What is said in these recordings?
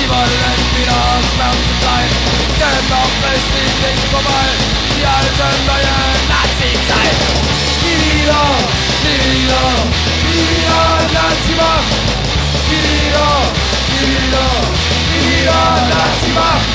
wollen wieder Schmerzen sein, denn doch ist die nicht vorbei, die alte neue Nazi-Zeit. Nie wieder, nie wieder, nie wieder Nazi-Macht. Nie wieder, nie wieder, nie wieder Nazi-Macht.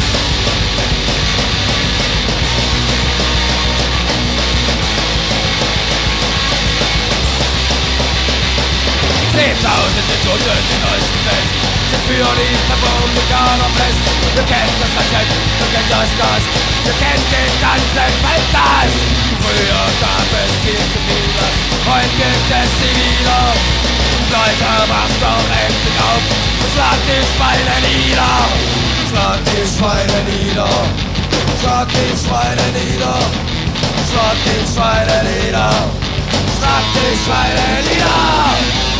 Zehntausende Tote in Ost-West sind für die Republikaner fest. Wir kennen das Rezept, wir kennen das Gas, wir kennen den ganzen Feldgas. Früher gab es viel zu viele, heute gibt es sie wieder. Leute, macht doch endlich auf und schlagt die Schweine nieder. Schlagt die Schweine nieder, schlagt die Schweine nieder, schlagt die Schweine nieder, schlagt die Schweine nieder.